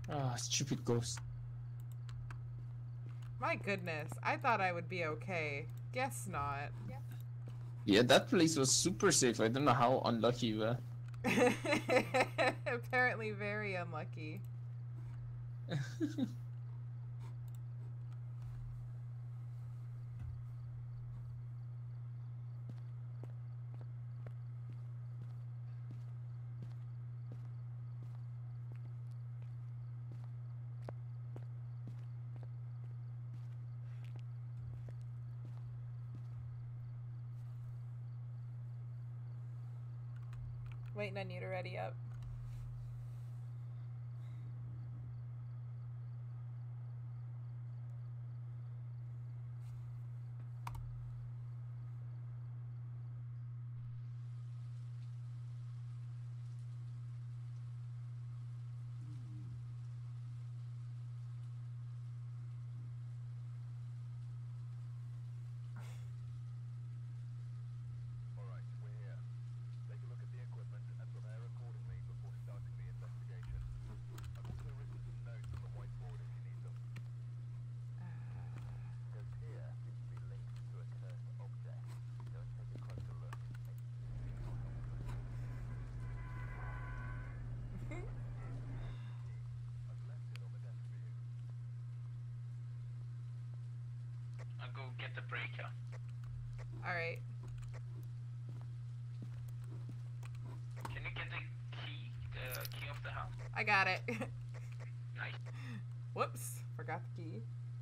Ah, stupid ghost. My goodness, I thought I would be okay. Guess not. Yeah, that place was super safe. I don't know how unlucky you were. Apparently very unlucky. Waiting on you to ready up. I'll go get the breaker. Alright. Can you get the key of the house? I got it. Nice. Whoops. Forgot the key.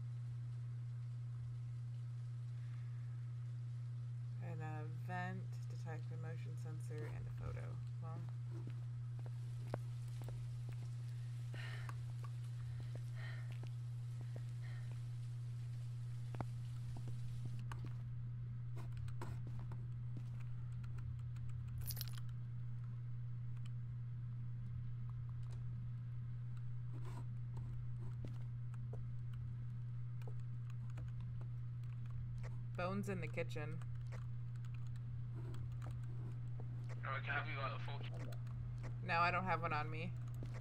And a vent, detect a motion sensor, and a photo. Well. Bones in the kitchen. Okay, have you got a full key? No, I don't have one on me.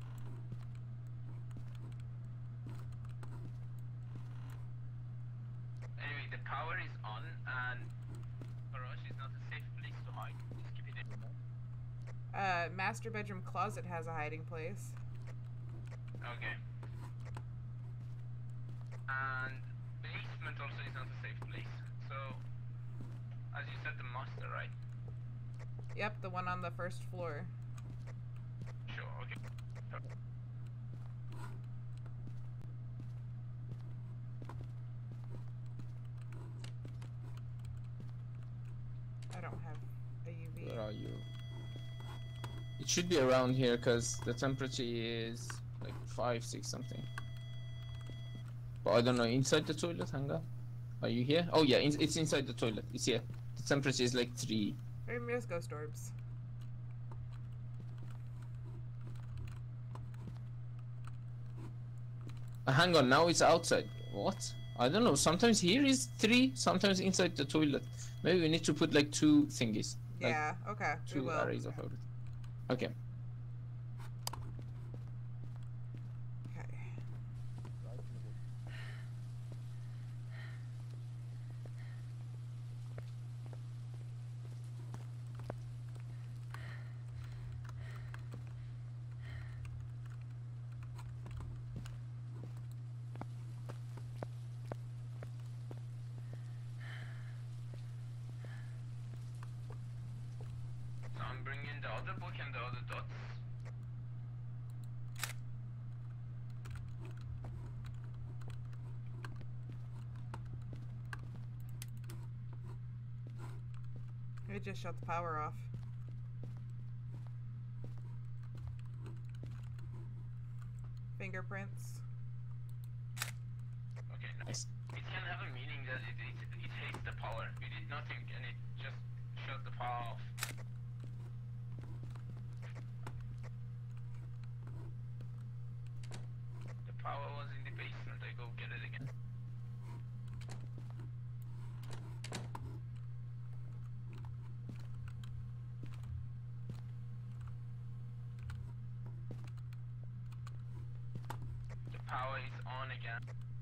Anyway, the power is on and garage is not a safe place to hide. Just keep it in. Master bedroom closet has a hiding place. Okay. And basement also is not a safe place. So, as you said, the master, right? Yep, the one on the first floor. Sure, okay. I don't have a UV. Where are you? It should be around here because the temperature is like 5, 6 something. But I don't know. Inside the toilet, hang on. Are you here? Oh yeah, it's inside the toilet. It's here. The temperature is like 3. Maybe just ghost orbs. Hang on, now it's outside. What? I don't know. Sometimes here is 3, sometimes inside the toilet. Maybe we need to put like 2 thingies. Like Yeah, okay. We 2 will. arrays of everything. Okay. Okay. So I'm bringing the other book and the other dots. It just shut the power off. Fingerprints. Okay, nice. It can have a meaning that it hates the power. We did nothing and it just shut the power off. The power was in the basement. I go get it again. power is on again.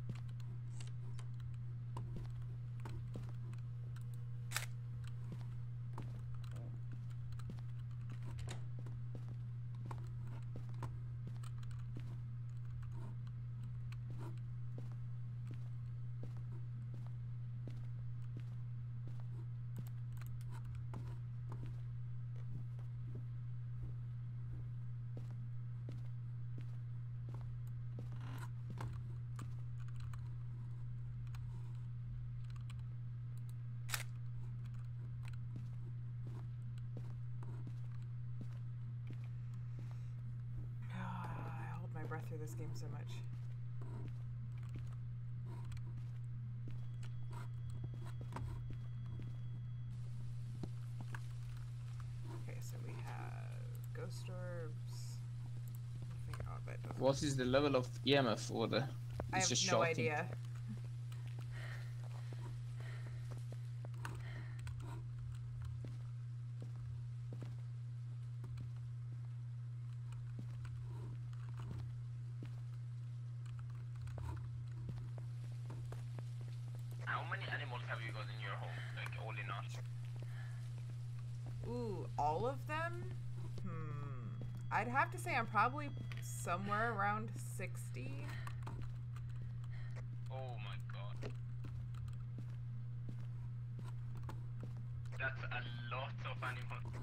I hold my breath through this game so much. Okay, so we have ghost orbs. What is the level of EMF or the? I have just no shocking. idea. How many animals have you got in your home? Like all in all? Ooh, all of them? I'd have to say I'm probably somewhere around 60. Oh my god. That's a lot of animals.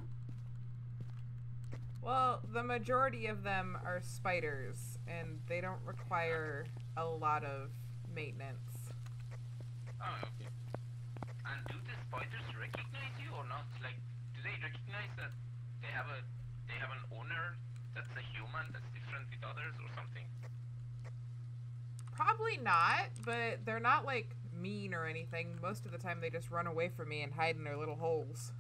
Well, the majority of them are spiders, and they don't require a lot of maintenance. Oh, okay. And do the spiders recognize you or not? Like, do they recognize that they have an owner that's a human that's different with others or something? Probably not, but they're not like mean or anything. Most of the time they just run away from me and hide in their little holes.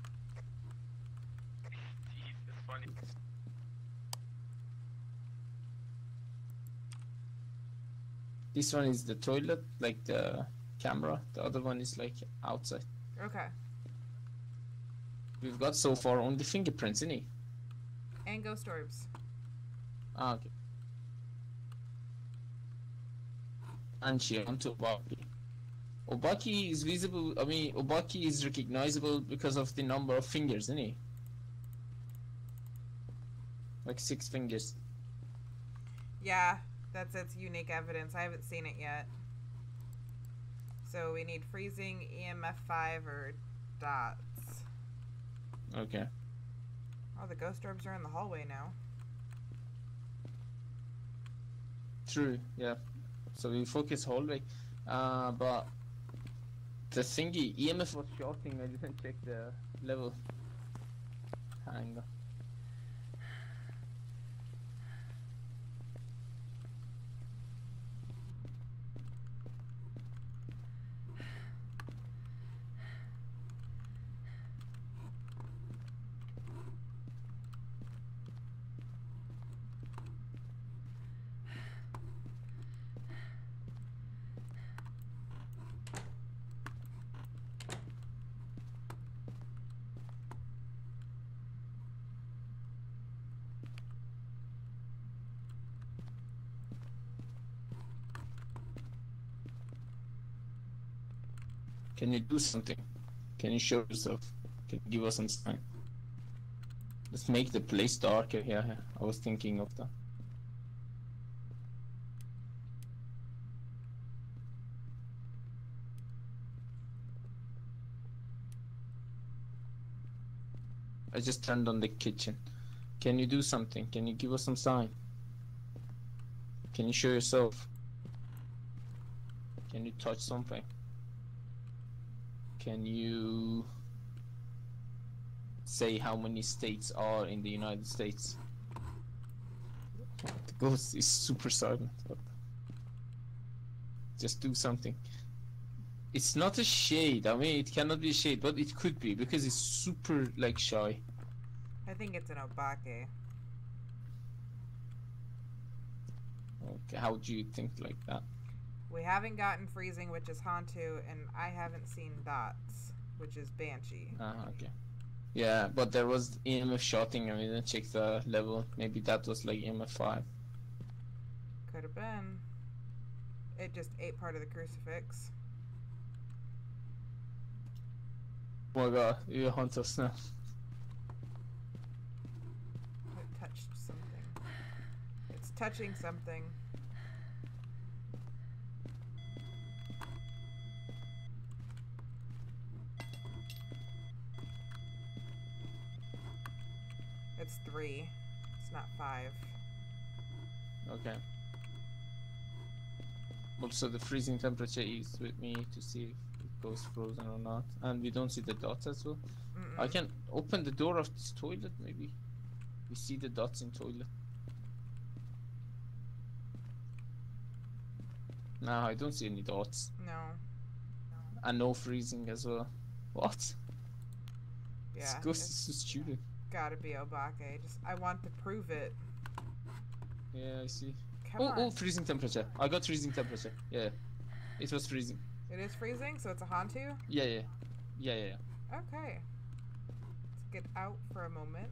Jeez, that's funny. This one is the toilet, like the camera. The other one is like outside. Okay. We've got so far only fingerprints, innit? And ghost orbs. Ah, okay. And she onto Obaki. Obaki is visible. I mean, Obaki is recognizable because of the number of fingers, isn't he? Like 6 fingers. Yeah, that's its unique evidence. I haven't seen it yet. So we need freezing, EMF 5, or dots. Okay. Oh, the ghost orbs are in the hallway now. True. Yeah. So we focus hallway, but the thingy EMF was shorting. I didn't check the level. Hang on. Can you do something? Can you show yourself? Can you give us some sign? Let's make the place darker. Yeah, I was thinking of that. I just turned on the kitchen. Can you do something? Can you give us some sign? Can you show yourself? Can you touch something? Can you say how many states are in the United States? The ghost is super silent. But just do something. It's not a shade. I mean, it cannot be a shade, but it could be because it's super like shy. I think it's an obake. Okay, how do you think like that? We haven't gotten freezing, which is Hantu, and I haven't seen dots, which is Banshee. Okay. Yeah, but there was EMF shotting. I didn't check the level. Maybe that was like EMF 5. Could have been. It just ate part of the crucifix. Oh my god, you hunt us now. It touched something. It's touching something. It's 3. It's not 5. Okay. Also, the freezing temperature is with me to see if it goes frozen or not. And we don't see the dots as well. Mm-mm. I can open the door of this toilet, maybe. We see the dots in toilet. No, I don't see any dots. No. And no freezing as well. What? Yeah. This ghost is so stupid. Gotta be Obake. I want to prove it. Yeah, I see. Come on. Oh, freezing temperature. I got freezing temperature. Yeah. It was freezing. It is freezing, so it's a Hantu? Yeah. Okay. Let's get out for a moment.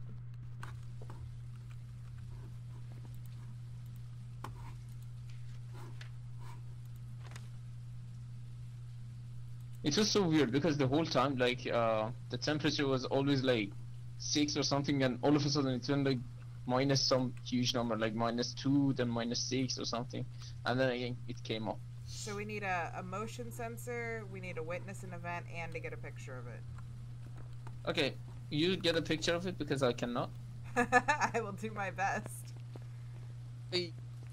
It was so weird because the whole time, like, the temperature was always like 6 or something, and all of a sudden it went like minus some huge number, like -2, then -6 or something, and then again it came up. So we need a motion sensor, we need to witness an event, and to get a picture of it. Okay, you get a picture of it because I cannot. I will do my best. Hey.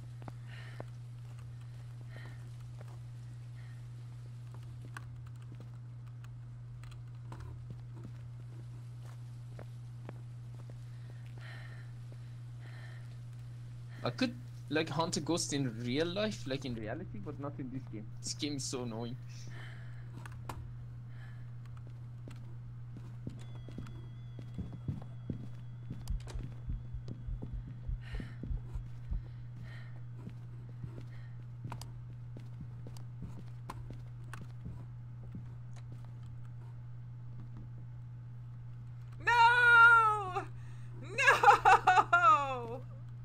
I could like hunt a ghost in real life, like in reality, but not in this game. This game is so annoying. No! No!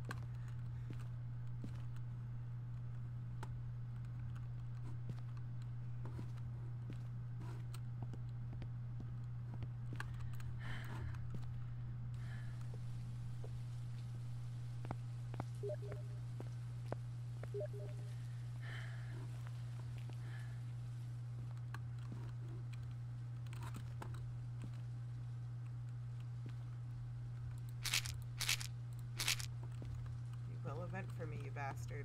You will event for me, you bastard.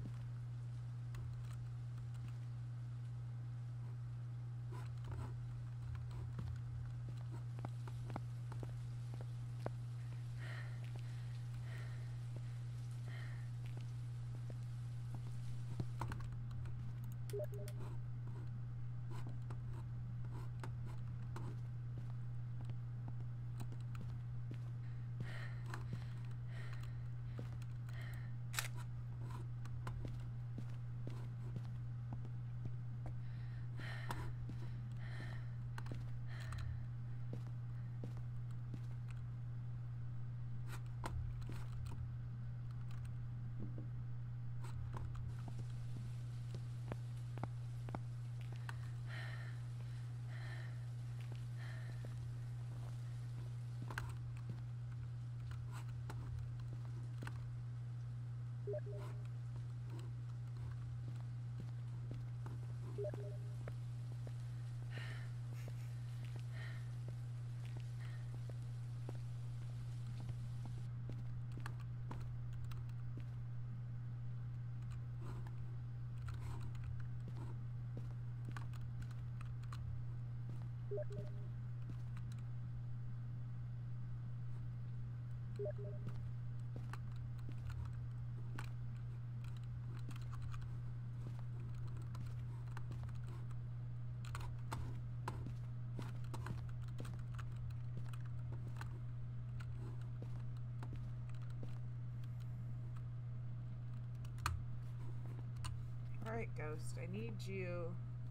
Alright, Ghost, I need you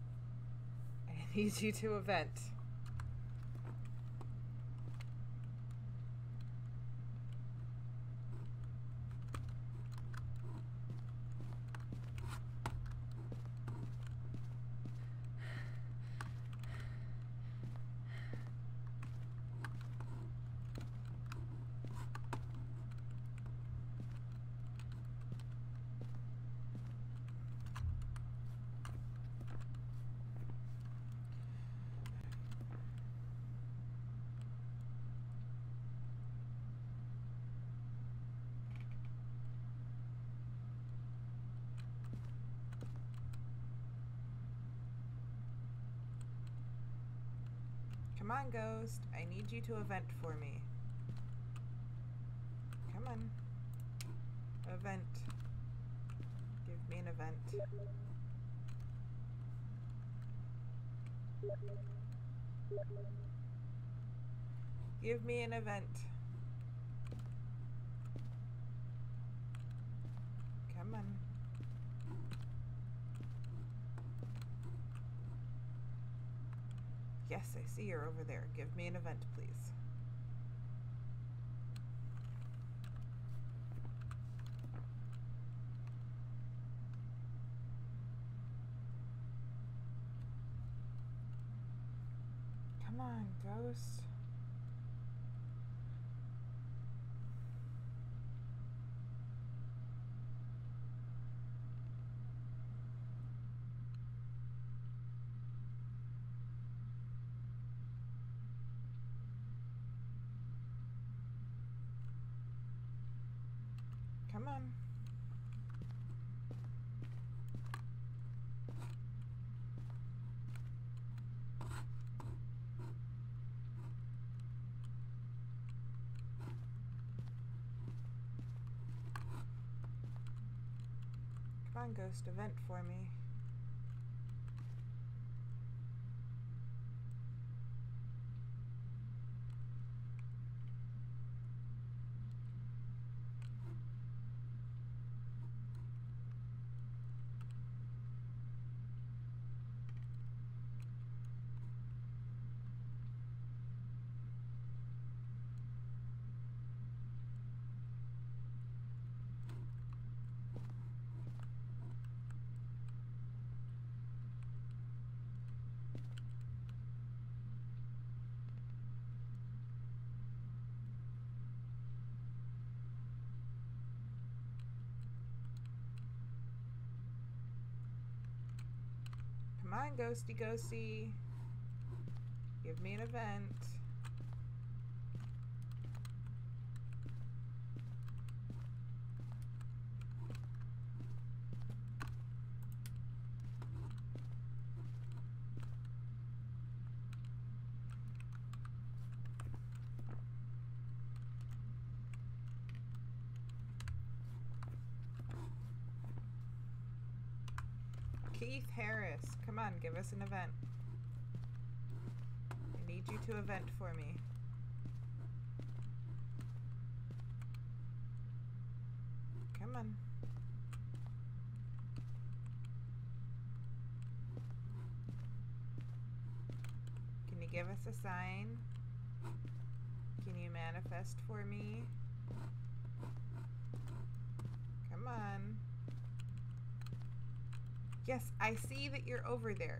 to event. Come on, Ghost. I need you to event for me. Come on. Event. Give me an event. Give me an event. Come on. Yes, I see you're over there. Give me an event, please. Come on, Ghost. Come on. Come on, Ghost, event for me. Come on, Ghosty Ghosty. Give me an event. Keith Harris, come on, give us an event. I need you to event for me. Come on. Can you give us a sign? Can you manifest for me? Come on. Yes, I see that you're over there.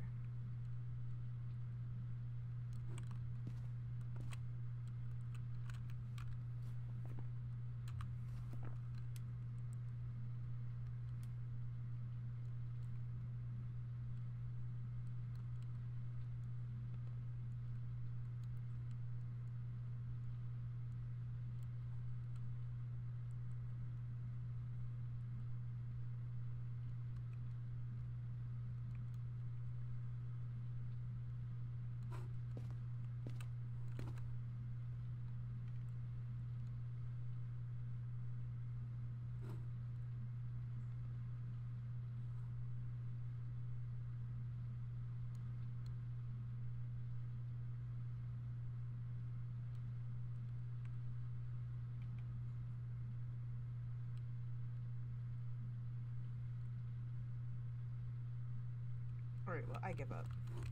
Alright, well, I give up.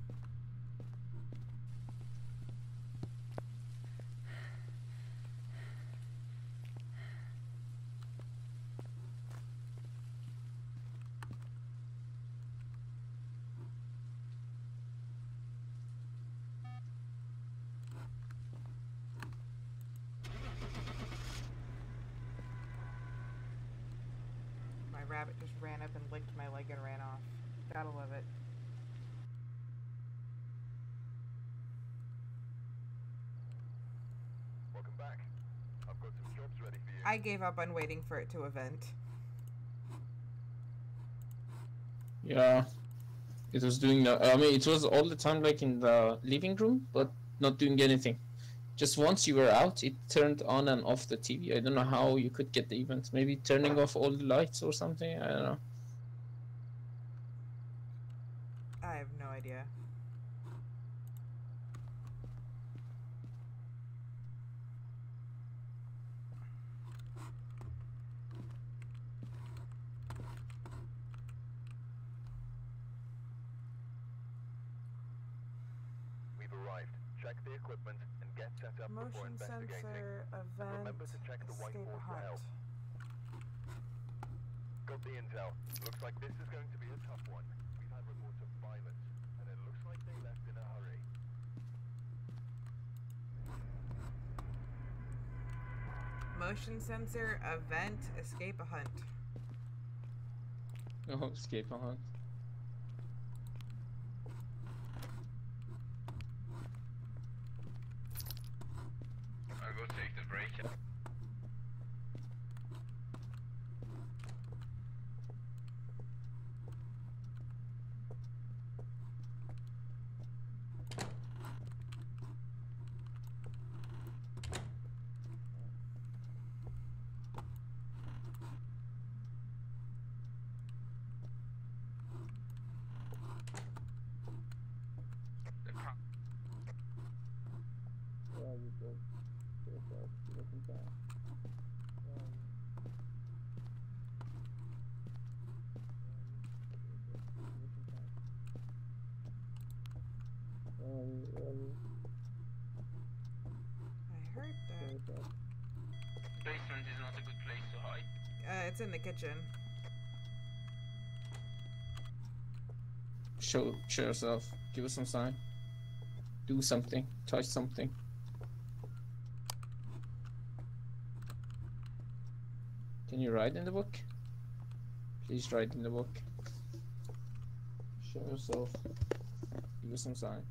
My rabbit just ran up and licked my leg and ran off. Gotta love it. Welcome back. I've got some jobs ready for you. I gave up on waiting for it to event. Yeah. It was doing the. I mean, it was all the time like in the living room, but not doing anything. Just once you were out, it turned on and off the TV. I don't know how you could get the event. Maybe turning off all the lights or something. I don't know. I have no idea. We've arrived. Check the equipment and get set up before Motion investigating. sensor, And event, remember to check the escape whiteboard for hunt. help. Got the intel. Looks like this is going to be a tough one. We've had reports of violence, and it looks like they left in a hurry. Motion sensor, event, escape a hunt. Oh, escape a hunt. I'll go take the break. The pro- Where are you, bro? I heard that. basement is not a good place to hide. It's in the kitchen. Show yourself. Give us some sign. Do something. Touch something. Can you write in the book? Please write in the book. Show yourself. Give us some sign.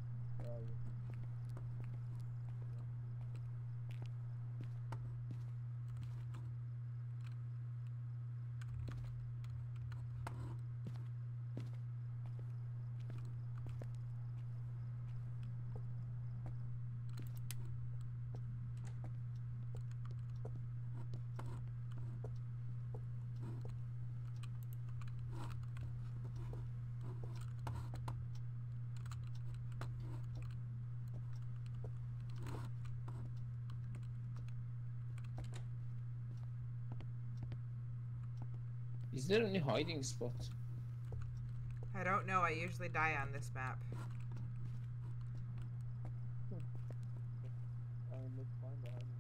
Is there any hiding spot? I don't know. I usually die on this map. Let's find the hiding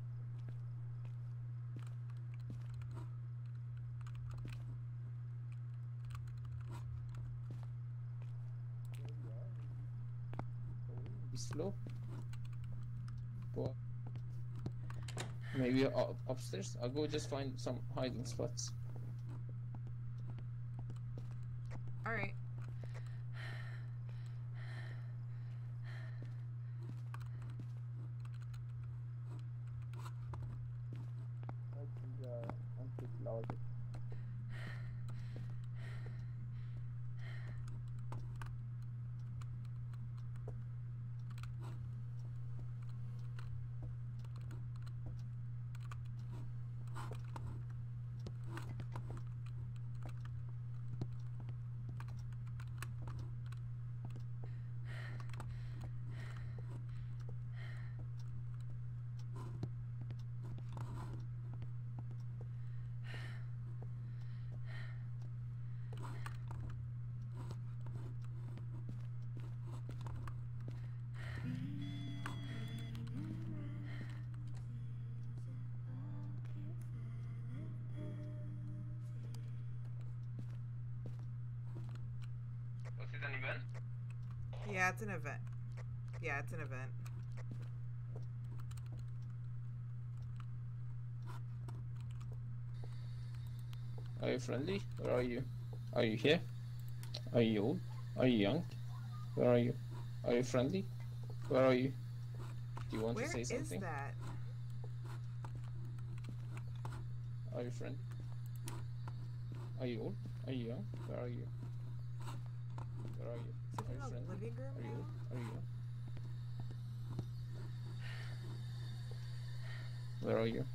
spot. This floor? But maybe upstairs? I'll go just find some hiding spots. Alright. Was it an event? Yeah, it's an event. Yeah, it's an event. Are you friendly? Where are you? Are you here? Are you old? Are you young? Where are you? Are you friendly? Where are you? Do you want Where to say is something? that? Are you friendly? Are you old? Are you young? Where are you? Where are you? Is it Are in you the friendly? living room Are you now? old? Are you young? Where are you?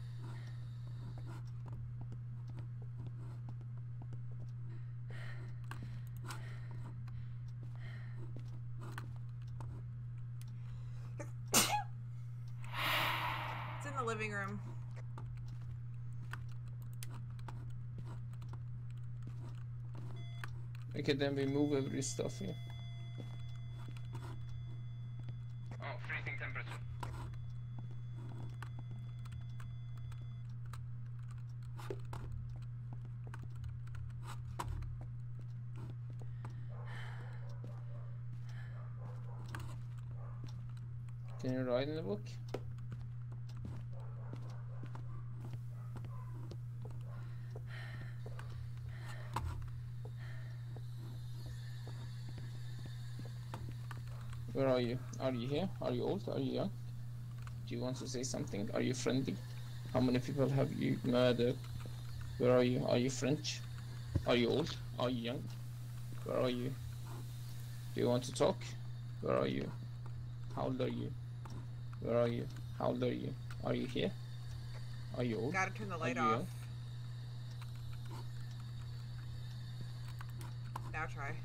It's in the living room. Okay, then we move every stuff here. Oh, freezing temperature. Can you write in the book? Where are you? Are you here? Are you old? Are you young? Do you want to say something? Are you friendly? How many people have you murdered? Where are you? Are you French? Are you old? Are you young? Where are you? Do you want to talk? Where are you? How old are you? Where are you? How old are you? Are you here? Are you old? Gotta turn the Are light you off. young? Now try.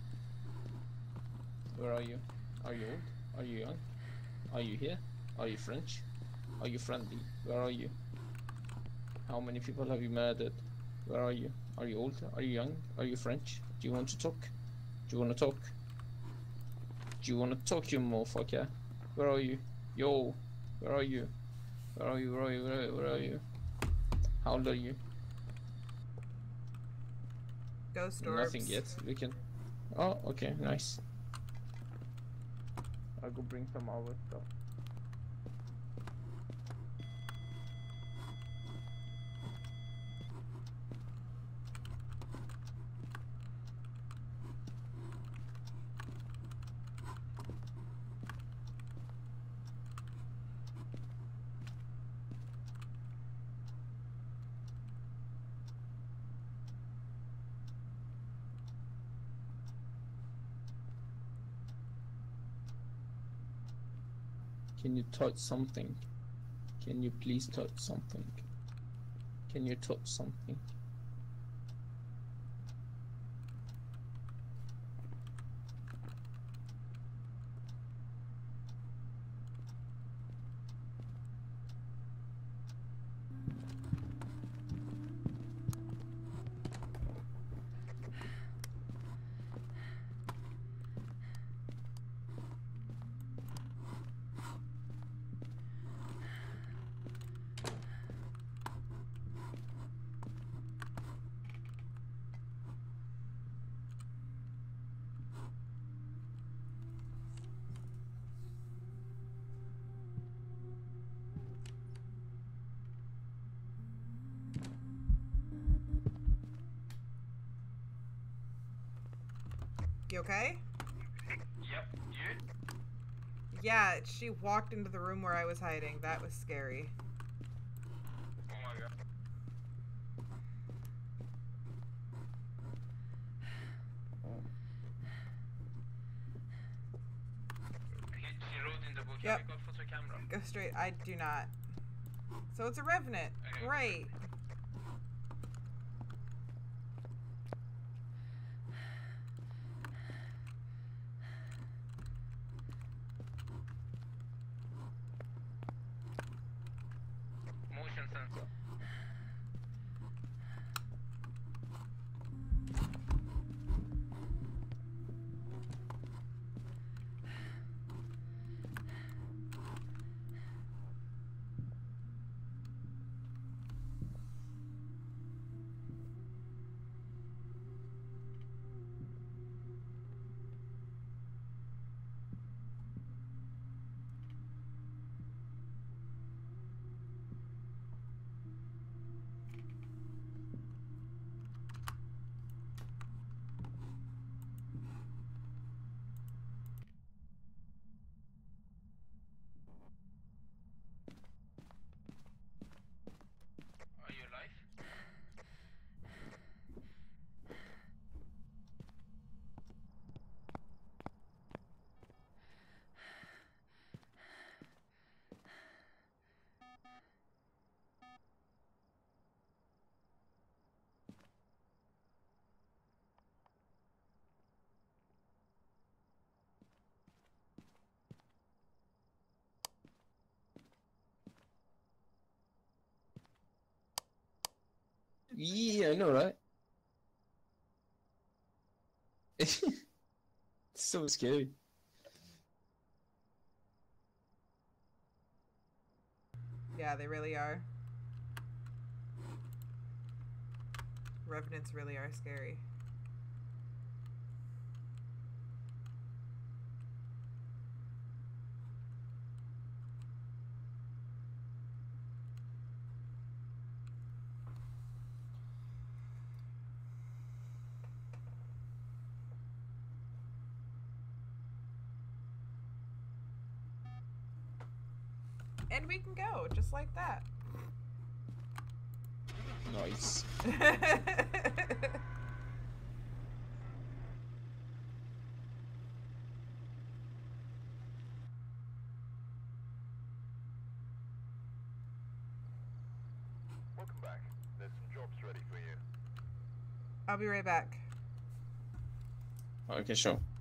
Where are you? Are you old? Are you young? Are you here? Are you French? Are you friendly? Where are you? How many people have you murdered? Where are you? Are you old? Are you young? Are you French? Do you want to talk? Do you want to talk? Do you want to talk, you motherfucker? Where are you? Yo, where are you? Where are you? Where are you? Where are you? How old are you? Ghost orbs. Nothing yet. We can. Oh, okay, nice. I'll go bring some other stuff. Can you touch something? Can you please touch something? Can you touch something? You okay? Yep, you? Yeah, she walked into the room where I was hiding. That was scary. Oh my god. She wrote in the book, Yep. have you got photo camera? Go straight. I do not. So it's a revenant. Okay. Great. Motion sensor. Yeah, I know, right? It's so scary. Yeah, they really are. Revenants really are scary. And we can go, just like that. Nice. Welcome back. There's some jobs ready for you. I'll be right back. Okay, sure.